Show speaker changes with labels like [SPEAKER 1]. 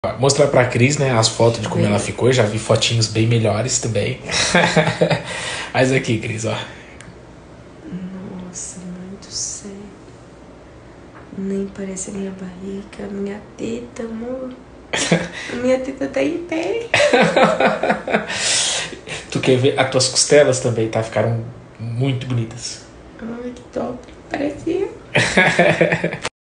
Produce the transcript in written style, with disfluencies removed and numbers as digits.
[SPEAKER 1] Mostrar pra Cris, né, as fotos de como ela ficou. Eu já vi fotinhos bem melhores também. Mas aqui, Cris, ó.
[SPEAKER 2] Nossa, muito sério. Nem parece a minha barriga, a minha teta, amor. A minha teta tá em pé.
[SPEAKER 1] Tu quer ver? As tuas costelas também, tá? Ficaram muito bonitas.
[SPEAKER 2] Ai, que top. Parecia.